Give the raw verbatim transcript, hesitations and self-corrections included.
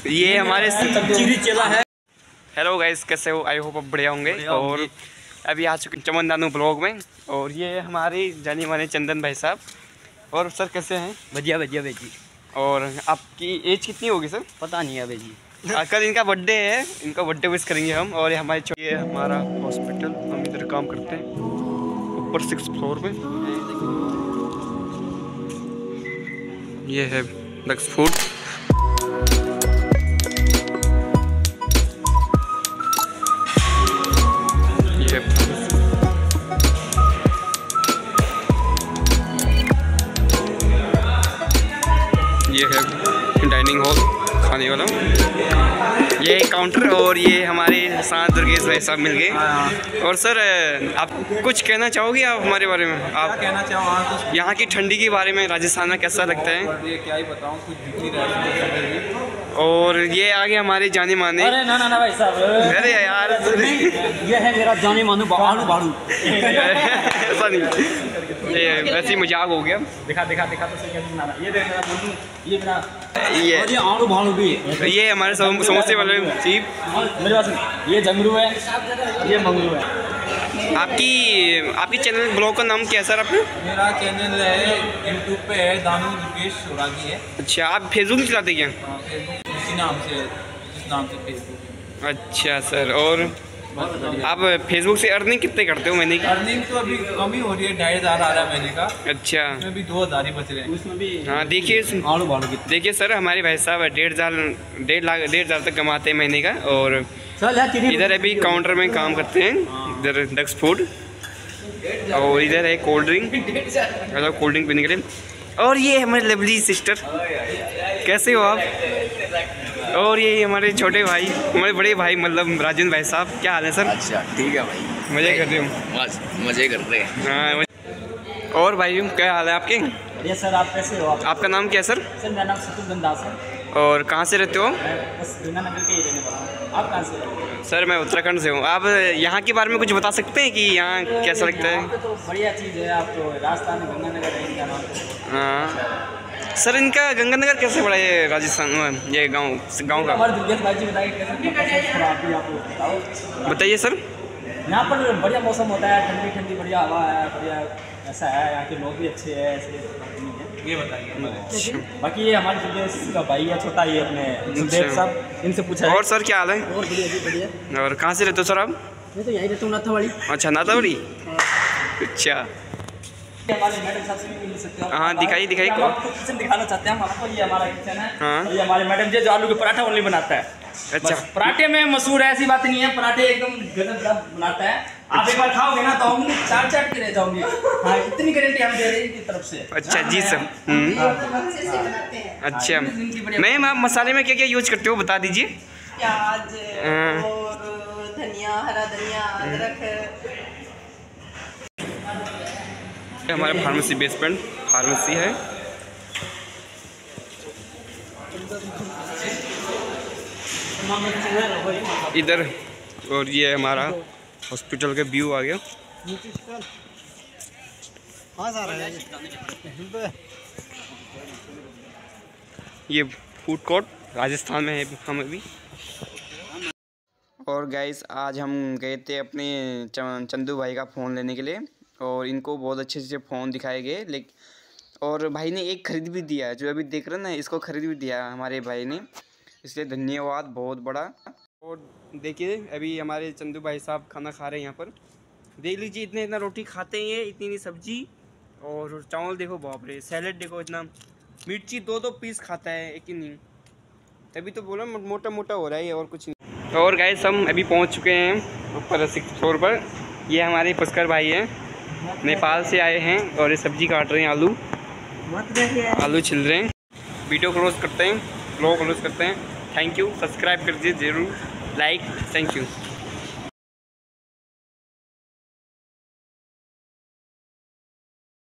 ये हमारे चेला है। हेलो गाइस, कैसे हो? आई होप आप बढ़िया होंगे। और अभी आ चुके चमन दानू ब्लॉग में। और ये हमारे जाने माने चंदन भाई साहब। और सर कैसे हैं? बढ़िया बढ़िया भाई जी। और आपकी एज कितनी होगी सर? पता नहीं है भाई जी। कल इनका बर्थडे है, इनका बर्थडे विश करेंगे हम। और ये हमारे ये हमारा हॉस्पिटल, हम इधर काम करते हैं ऊपर सिक्स फ्लोर पे। ये है लक्स फूड। ये ये है डाइनिंग हॉल, खाने वाला। ये काउंटर और ये हमारे साथ दुर्गेश भाई साहब मिल गए। और सर आप कुछ कहना चाहोगे आप हमारे बारे में? आप कहना चाहो यहाँ की ठंडी के बारे में, राजस्थान में कैसा लगता है? ये क्या ही बताऊँ, कुछ दिख रहा। और ये आगे हमारे जाने माने। अरे ना ना ना भाई साहब, अरे यार ये है मेरा जाने मानो बाड़ू बाड़ू। ऐसा नहीं, ये वैसे ही मजाक हो गया। दिखा दिखा दिखा तो सही कैसे बना रहा। ये देख मेरा मुन्नू, ये मेरा ये और ये आड़ू भाड़ू भी है। ये हमारे सम- समोसे वाले चीप। मेरे पास ये जंगरू है, ये मंगरू है। आपकी आपकी चैनल ब्लॉग का नाम क्या है सर आपने? मेरा चैनल है यूट्यूब पे है, दानू दुर्गेश सोरागी है। अच्छा, आप फेसबुक में चलाते क्या? हाँ, फेसबुक इसी नाम से, इस नाम से फेसबुक। अच्छा सर, और आप फेसबुक से अर्निंग कितने करते हो महीने की? अर्निंग तो अभी कम ही हो रही है, ढाई हज़ार आ रहा है महीने का। अच्छा, उसमें भी दो हज़ार ही बच रहे हैं। उसमें भी हाँ देखिए आड़ू भाड़ू की। देखिए सर, हमारे भाई साहब डेढ़ हज़ार डेढ़ लाख डेढ़ हज़ार तक कमाते हैं महीने का। और चल यार तेरी इधर अभी काउंटर में काम करते हैं, इधर डक्स फूड। और इधर है कोल्ड ड्रिंक, मतलब कोल्ड ड्रिंक पीने के लिए। और ये हमारे लवली सिस्टर, कैसे हो आप? और ये हमारे छोटे भाई, हमारे बड़े भाई मतलब राजेंद्र भाई साहब, क्या हाल है सर? अच्छा ठीक है भाई, मजे कर रहे हो? बस मजे कर रहे हैं। हाँ। और भाई क्या हाल है आपके? ये सर आप कैसे हो? आप आपका नाम क्या है सर? सर मेरा नाम शत्रुघ्न दास है। और कहाँ से रहते हो? मैं बस गंगानगर के ही रहने वाला हूँ। आप कहाँ से हो? सर मैं उत्तराखंड से हूँ। आप यहाँ के बारे में कुछ बता सकते हैं कि यहाँ कैसा लगता यहाँ है? पे तो बढ़िया चीज़ है। आप तो राजस्थान में गंगानगर रहेंगे ना। हाँ सर, इनका गंगानगर कैसे पड़ा ये राजस्थान में, ये गांव गांव का? हमारे दुर्गेश भाई जी बताइए कैसे थोड़ा आप भी आपको बताओ। बताइए सर। यहाँ पर बढ़िया मौसम होता है, ठंडी ठंडी बढ़िया हवा है, बढ़िया ऐसा है। यहाँ के लोग भी अच्छे हैं, ऐसे नहीं है। ये बताइए। बाकी ये हमारे दुर्गेश का भाई है छोटा, ये अपने सुदेव साहब, इनसे पूछा। और सर क्या हाल है? और बढ़िया जी बढ़िया। और कहाँ से रहते हो सर आप? मैं तो यहीं रहता हूँ, नाथावाड़ी। अच्छा, नाथावाड़ी। अच्छा हमारे मैडम साहब से भी मिल सकते हो। हाँ, दिखाइए दिखाइए। हम आपको किचन दिखाना चाहते हैं हम आपको। ये हमारा किचन है। हाँ। ये हमारे मैडम जी जो आलू के पराठा ओनली बनाता है। अच्छा, बस पराठे में मशहूर है, ऐसी बात नहीं है। पराठे एकदम गजब बनाता है। आप एक बार खाओगे ना तो उंगली चाट चाट के रह जाओगे। हाँ, इतनी गारंटी हम दे रहे हैं इनकी तरफ से। अच्छा जी सर। अच्छा मैम, आप मसाले में क्या क्या यूज करते हो बता दीजिए। प्याज हाँ। और धनिया, हरा धनिया, अदरक। हमारा फार्मेसी बेसमेंट फार्मेसी है। इधर और ये हमारा हॉस्पिटल का व्यू आ गया। ये फूड कोर्ट राजस्थान में है हम अभी। और गाइस आज हम गए थे अपने चंदू भाई का फ़ोन लेने के लिए। और इनको बहुत अच्छे से फ़ोन दिखाए गए। लेकिन और भाई ने एक ख़रीद भी दिया, जो अभी देख रहे हैं ना, इसको ख़रीद भी दिया हमारे भाई ने, इसलिए धन्यवाद बहुत बड़ा। और देखिए अभी हमारे चंदू भाई साहब खाना खा रहे हैं यहाँ पर। देख लीजिए, इतने इतना रोटी खाते हैं, इतनी इतनी सब्जी और चावल देखो, बाप रे, सैलेड देखो, इतना मिर्ची दो दो पीस खाता है एक ही नहीं। तभी तो बोला मोटा मोटा हो रहा है और कुछ नहीं। और गाइस हम अभी पहुँच चुके हैं ऊपर सिक्स फ्लोर पर। ये हमारे पुष्कर भाई हैं, नेपाल से आए हैं और ये सब्जी काट रहे हैं, आलू आलू छिल रहे हैं। वीडियो क्लोज करते हैं, ब्लॉग क्लोज करते हैं। थैंक यू, सब्सक्राइब कर दीजिए ज़रूर, लाइक, थैंक यू।